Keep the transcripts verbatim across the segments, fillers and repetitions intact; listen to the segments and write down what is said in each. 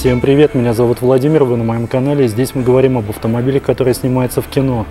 Всем привет, меня зовут Владимир, вы на моем канале, и здесь мы говорим об автомобиле, который снимается в кино.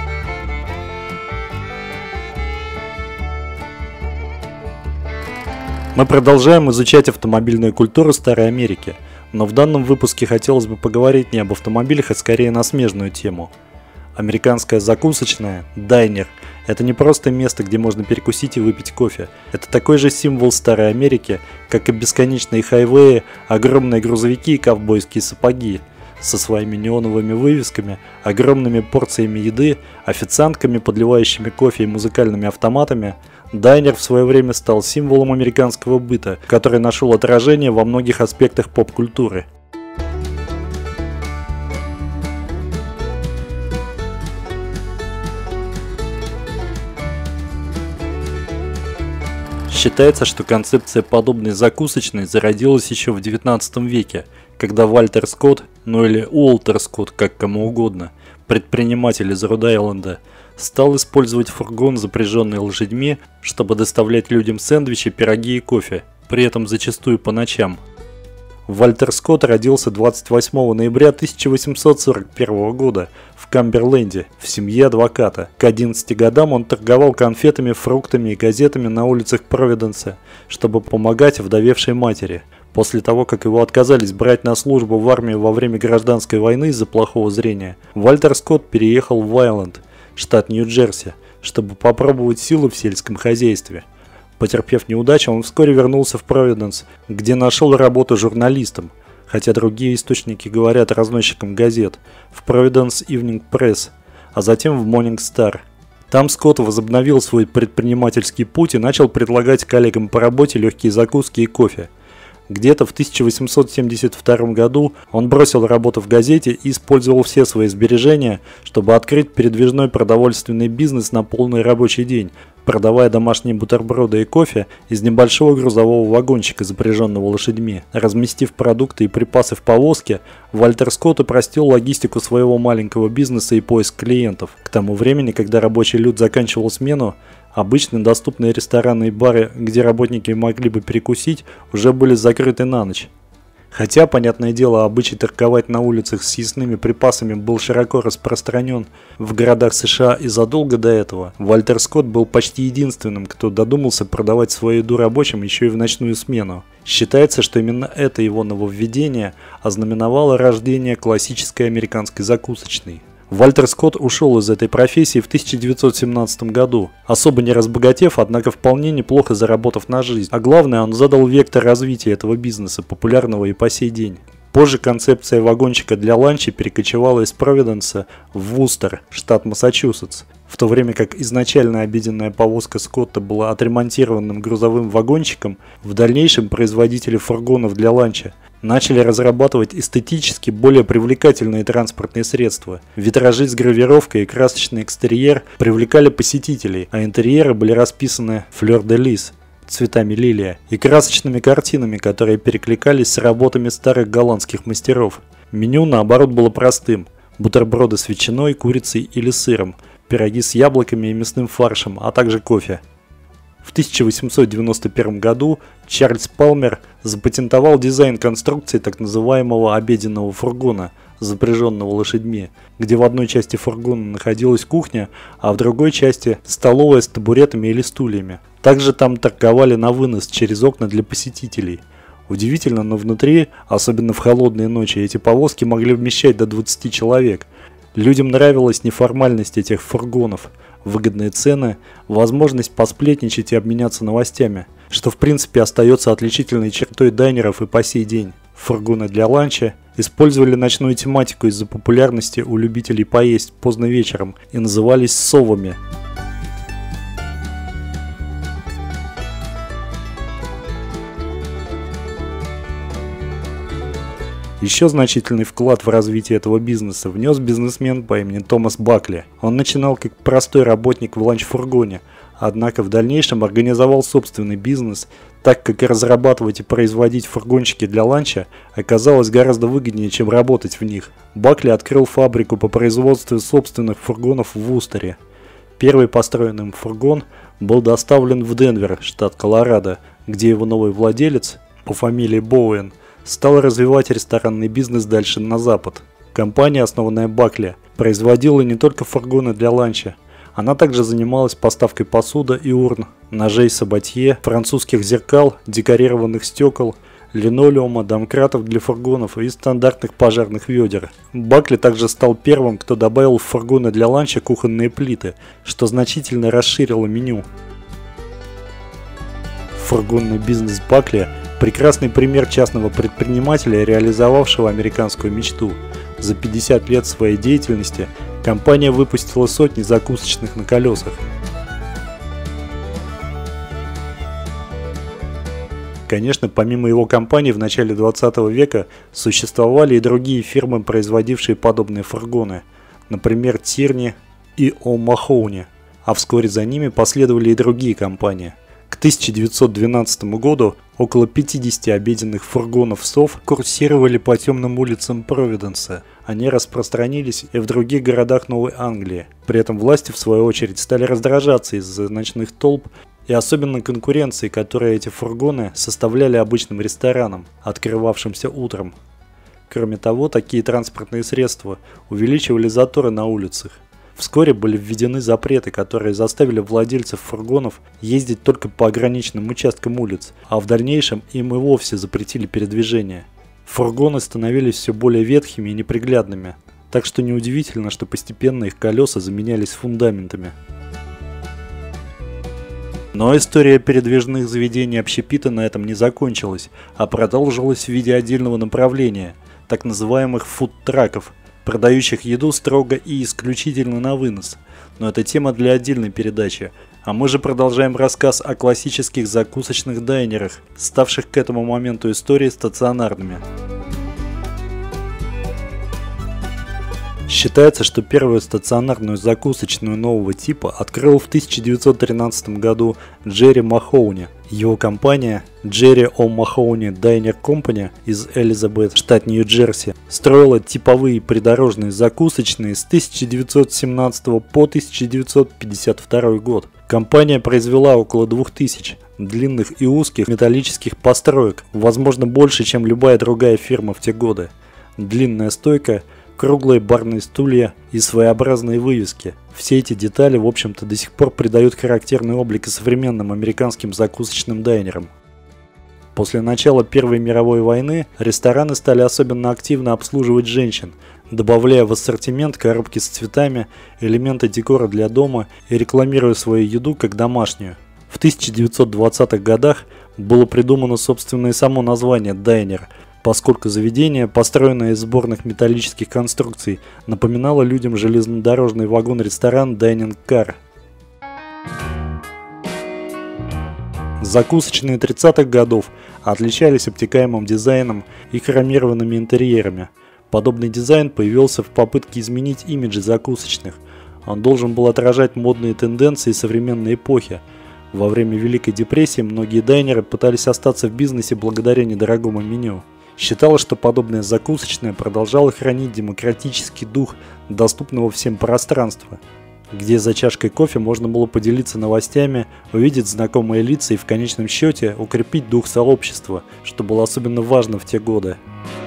Мы продолжаем изучать автомобильную культуру Старой Америки, но в данном выпуске хотелось бы поговорить не об автомобилях, а скорее на смежную тему. Американская закусочная, дайнер, это не просто место, где можно перекусить и выпить кофе. Это такой же символ Старой Америки, как и бесконечные хайвеи, огромные грузовики и ковбойские сапоги. Со своими неоновыми вывесками, огромными порциями еды, официантками, подливающими кофе и музыкальными автоматами, дайнер в свое время стал символом американского быта, который нашел отражение во многих аспектах поп-культуры. Считается, что концепция подобной закусочной зародилась еще в девятнадцатом веке, когда Вальтер Скотт, ну или Уолтер Скотт, как кому угодно, предприниматель из Род-Айленда, стал использовать фургон, запряженный лошадьми, чтобы доставлять людям сэндвичи, пироги и кофе, при этом зачастую по ночам. Вальтер Скотт родился двадцать восьмого ноября тысяча восемьсот сорок первого года в Камберленде в семье адвоката. К одиннадцати годам он торговал конфетами, фруктами и газетами на улицах Провиденса, чтобы помогать вдовевшей матери. После того, как его отказались брать на службу в армию во время гражданской войны из-за плохого зрения, Вальтер Скотт переехал в Айленд, штат Нью-Джерси, чтобы попробовать силы в сельском хозяйстве. Потерпев неудачу, он вскоре вернулся в Провиденс, где нашел работу журналистом, хотя другие источники говорят разносчиком газет, в Providence Evening Press, а затем в Morning Star. Там Скотт возобновил свой предпринимательский путь и начал предлагать коллегам по работе легкие закуски и кофе. Где-то в тысяча восемьсот семьдесят втором году он бросил работу в газете и использовал все свои сбережения, чтобы открыть передвижной продовольственный бизнес на полный рабочий день, продавая домашние бутерброды и кофе из небольшого грузового вагончика, запряженного лошадьми. Разместив продукты и припасы в повозке, Вальтер Скотт упростил логистику своего маленького бизнеса и поиск клиентов. К тому времени, когда рабочий люд заканчивал смену, обычно доступные рестораны и бары, где работники могли бы перекусить, уже были закрыты на ночь. Хотя, понятное дело, обычай торговать на улицах с съестными припасами был широко распространен в городах США и задолго до этого, Вальтер Скотт был почти единственным, кто додумался продавать свою еду рабочим еще и в ночную смену. Считается, что именно это его нововведение ознаменовало рождение классической американской закусочной. Вальтер Скотт ушел из этой профессии в тысяча девятьсот семнадцатом году, особо не разбогатев, однако вполне неплохо заработав на жизнь. А главное, он задал вектор развития этого бизнеса, популярного и по сей день. Позже концепция вагончика для ланча перекочевала из Провиденса в Вустер, штат Массачусетс, в то время как изначально обеденная повозка Скотта была отремонтированным грузовым вагончиком. В дальнейшем производители фургонов для ланча начали разрабатывать эстетически более привлекательные транспортные средства. Витражи с гравировкой и красочный экстерьер привлекали посетителей, а интерьеры были расписаны флёр-де-лис, цветами лилия, и красочными картинами, которые перекликались с работами старых голландских мастеров. Меню, наоборот, было простым: бутерброды с ветчиной, курицей или сыром, пироги с яблоками и мясным фаршем, а также кофе. В тысяча восемьсот девяносто первом году Чарльз Палмер запатентовал дизайн конструкции так называемого обеденного фургона, запряженного лошадьми, где в одной части фургона находилась кухня, а в другой части столовая с табуретами или стульями. Также там торговали на вынос через окна для посетителей. Удивительно, но внутри, особенно в холодные ночи, эти повозки могли вмещать до двадцати человек. Людям нравилась неформальность этих фургонов, выгодные цены, возможность посплетничать и обменяться новостями, что в принципе остается отличительной чертой дайнеров и по сей день. Фургоны для ланча использовали ночную тематику из-за популярности у любителей поесть поздно вечером и назывались совами. Еще значительный вклад в развитие этого бизнеса внес бизнесмен по имени Томас Бакли. Он начинал как простой работник в ланч-фургоне, однако в дальнейшем организовал собственный бизнес, так как и разрабатывать и производить фургончики для ланча оказалось гораздо выгоднее, чем работать в них. Бакли открыл фабрику по производству собственных фургонов в Вустере. Первый построенный им фургон был доставлен в Денвер, штат Колорадо, где его новый владелец по фамилии Боуэн стала развивать ресторанный бизнес дальше на запад. Компания, основанная Бакли, производила не только фургоны для ланча. Она также занималась поставкой посуды и урн, ножей сабатье, французских зеркал, декорированных стекол, линолеума, домкратов для фургонов и стандартных пожарных ведер. Бакли также стал первым, кто добавил в фургоны для ланча кухонные плиты, что значительно расширило меню. Фургонный бизнес Бакли – прекрасный пример частного предпринимателя, реализовавшего американскую мечту. За пятьдесят лет своей деятельности компания выпустила сотни закусочных на колесах. Конечно, помимо его компании в начале двадцатого века существовали и другие фирмы, производившие подобные фургоны, например, Тирни и О'Махоуни, а вскоре за ними последовали и другие компании. К тысяча девятьсот двенадцатому году около пятидесяти обеденных фургонов сов курсировали по темным улицам Провиденса. Они распространились и в других городах Новой Англии. При этом власти, в свою очередь, стали раздражаться из-за ночных толп и особенно конкуренции, которую эти фургоны составляли обычным ресторанам, открывавшимся утром. Кроме того, такие транспортные средства увеличивали заторы на улицах. Вскоре были введены запреты, которые заставили владельцев фургонов ездить только по ограниченным участкам улиц, а в дальнейшем им и вовсе запретили передвижение. Фургоны становились все более ветхими и неприглядными, так что неудивительно, что постепенно их колеса заменялись фундаментами. Но история передвижных заведений общепита на этом не закончилась, а продолжилась в виде отдельного направления, так называемых фудтраков, продающих еду строго и исключительно на вынос. Но это тема для отдельной передачи. А мы же продолжаем рассказ о классических закусочных дайнерах, ставших к этому моменту истории стационарными. Считается, что первую стационарную закусочную нового типа открыл в тысяча девятьсот тринадцатом году Джерри Махоуни. Его компания Джерри О'Махоуни Diner Company из Элизабет, штат Нью-Джерси, строила типовые придорожные закусочные с тысяча девятьсот семнадцатого по тысяча девятьсот пятьдесят второй год. Компания произвела около двух тысяч длинных и узких металлических построек, возможно больше, чем любая другая фирма в те годы. Длинная стойка, круглые барные стулья и своеобразные вывески. Все эти детали, в общем-то, до сих пор придают характерный облик и современным американским закусочным дайнерам. После начала Первой мировой войны рестораны стали особенно активно обслуживать женщин, добавляя в ассортимент коробки с цветами, элементы декора для дома и рекламируя свою еду как домашнюю. В тысяча девятьсот двадцатых годах было придумано собственное само название «дайнер», поскольку заведение, построенное из сборных металлических конструкций, напоминало людям железнодорожный вагон-ресторан Dining Car. Закусочные тридцатых годов отличались обтекаемым дизайном и хромированными интерьерами. Подобный дизайн появился в попытке изменить имидж закусочных. Он должен был отражать модные тенденции современной эпохи. Во время Великой депрессии многие дайнеры пытались остаться в бизнесе благодаря недорогому меню. Считалось, что подобное закусочное продолжало хранить демократический дух доступного всем пространства, где за чашкой кофе можно было поделиться новостями, увидеть знакомые лица и в конечном счете укрепить дух сообщества, что было особенно важно в те годы.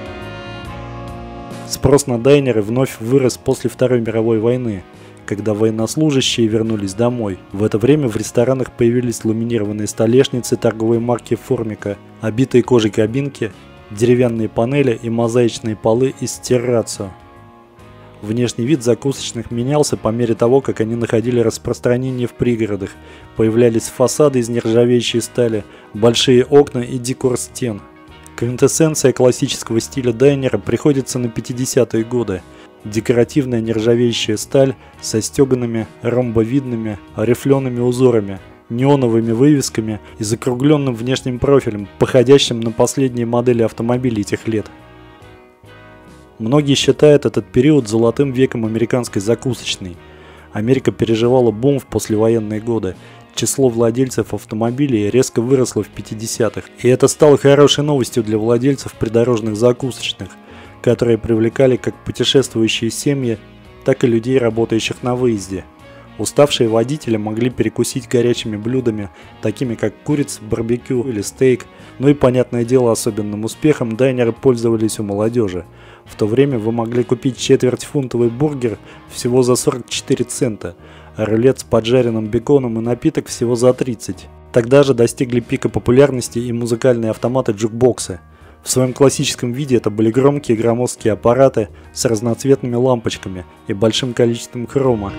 Спрос на дайнеры вновь вырос после Второй мировой войны, когда военнослужащие вернулись домой. В это время в ресторанах появились ламинированные столешницы торговой марки Формика, обитые кожей кабинки, деревянные панели и мозаичные полы из террацо. Внешний вид закусочных менялся по мере того, как они находили распространение в пригородах. Появлялись фасады из нержавеющей стали, большие окна и декор стен. Квинтэссенция классического стиля дайнера приходится на пятидесятые годы. Декоративная нержавеющая сталь со стеганными, ромбовидными, рифлеными узорами, неоновыми вывесками и закругленным внешним профилем, походящим на последние модели автомобилей тех лет. Многие считают этот период золотым веком американской закусочной. Америка переживала бум в послевоенные годы. Число владельцев автомобилей резко выросло в пятидесятых, и это стало хорошей новостью для владельцев придорожных закусочных, которые привлекали как путешествующие семьи, так и людей, работающих на выезде. Уставшие водители могли перекусить горячими блюдами, такими как курица, барбекю или стейк, ну и, понятное дело, особенным успехом дайнеры пользовались у молодежи. В то время вы могли купить четвертьфунтовый бургер всего за сорок четыре цента, а рулет с поджаренным беконом и напиток всего за тридцать. Тогда же достигли пика популярности и музыкальные автоматы-джукбоксы. В своем классическом виде это были громкие громоздкие аппараты с разноцветными лампочками и большим количеством хрома.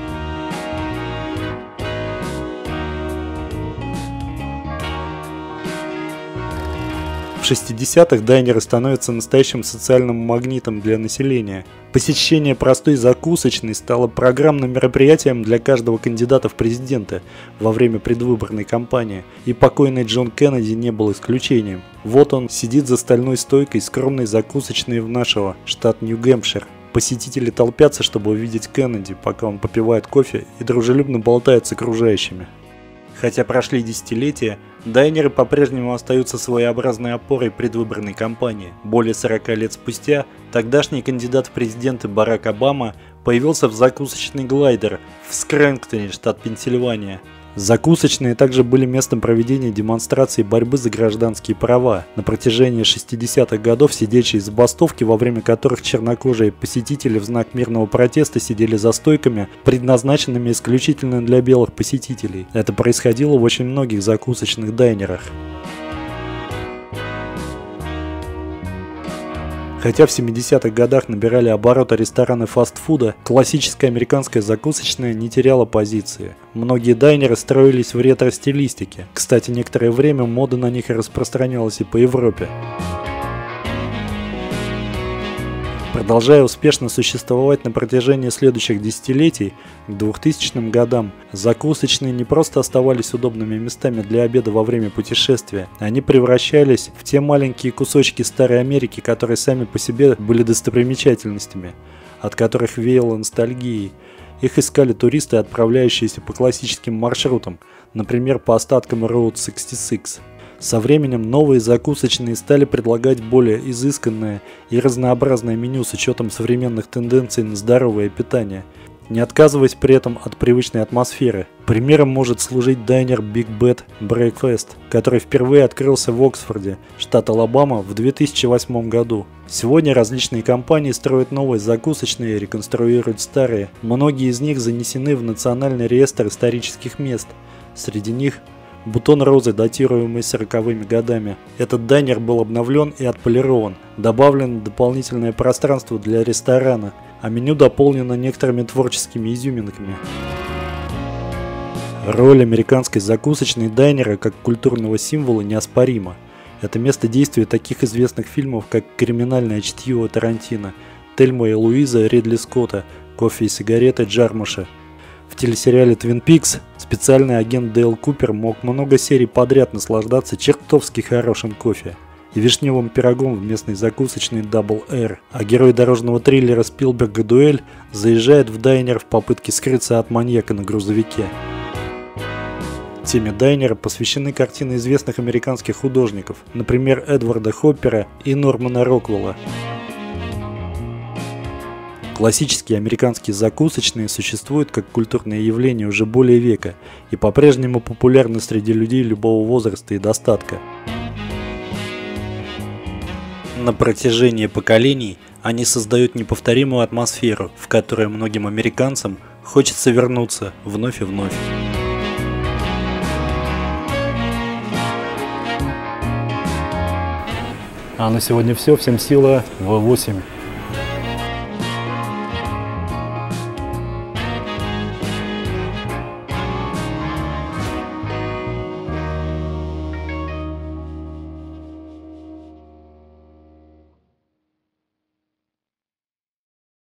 В шестидесятых дайнеры становятся настоящим социальным магнитом для населения. Посещение простой закусочной стало программным мероприятием для каждого кандидата в президенты во время предвыборной кампании, и покойный Джон Кеннеди не был исключением. Вот он сидит за стальной стойкой скромной закусочной в нашего, штат Нью-Гэмпшир. Посетители толпятся, чтобы увидеть Кеннеди, пока он попивает кофе и дружелюбно болтает с окружающими. Хотя прошли десятилетия, дайнеры по-прежнему остаются своеобразной опорой предвыборной кампании. Более сорока лет спустя тогдашний кандидат в президенты Барак Обама появился в закусочной «Глайдер» в Скрэнктоне, штат Пенсильвания. Закусочные также были местом проведения демонстраций борьбы за гражданские права. На протяжении шестидесятых годов сидячие забастовки, во время которых чернокожие посетители в знак мирного протеста сидели за стойками, предназначенными исключительно для белых посетителей. Это происходило в очень многих закусочных дайнерах. Хотя в семидесятых годах набирали обороты рестораны фастфуда, классическая американская закусочная не теряла позиции. Многие дайнеры строились в ретро-стилистике. Кстати, некоторое время мода на них распространялась и по Европе. Продолжая успешно существовать на протяжении следующих десятилетий, к двухтысячным годам, закусочные не просто оставались удобными местами для обеда во время путешествия, они превращались в те маленькие кусочки старой Америки, которые сами по себе были достопримечательностями, от которых веяло ностальгией. Их искали туристы, отправляющиеся по классическим маршрутам, например, по остаткам Роуд шестьдесят шесть. Со временем новые закусочные стали предлагать более изысканное и разнообразное меню с учетом современных тенденций на здоровое питание, не отказываясь при этом от привычной атмосферы. Примером может служить дайнер Big Bed Breakfast, который впервые открылся в Оксфорде, штат Алабама, в две тысячи восьмом году. Сегодня различные компании строят новые закусочные и реконструируют старые. Многие из них занесены в Национальный реестр исторических мест. Среди них бутон розы, датируемый сороковыми годами. Этот дайнер был обновлен и отполирован, добавлено дополнительное пространство для ресторана, а меню дополнено некоторыми творческими изюминками. Роль американской закусочной дайнера как культурного символа неоспорима. Это место действия таких известных фильмов, как «Криминальное чтиво» Тарантино, «Тельма и Луиза» Ридли Скотта, «Кофе и сигареты» Джармуша. В телесериале Twin Peaks специальный агент Дейл Купер мог много серий подряд наслаждаться чертовски хорошим кофе и вишневым пирогом в местной закусочной Double R, а герой дорожного триллера Спилберга «Дуэль» заезжает в дайнер в попытке скрыться от маньяка на грузовике. Теме дайнера посвящены картины известных американских художников, например, Эдварда Хоппера и Нормана Роквелла. Классические американские закусочные существуют как культурное явление уже более века и по-прежнему популярны среди людей любого возраста и достатка. На протяжении поколений они создают неповторимую атмосферу, в которой многим американцам хочется вернуться вновь и вновь. А на сегодня все. Всем сила. вэ восемь.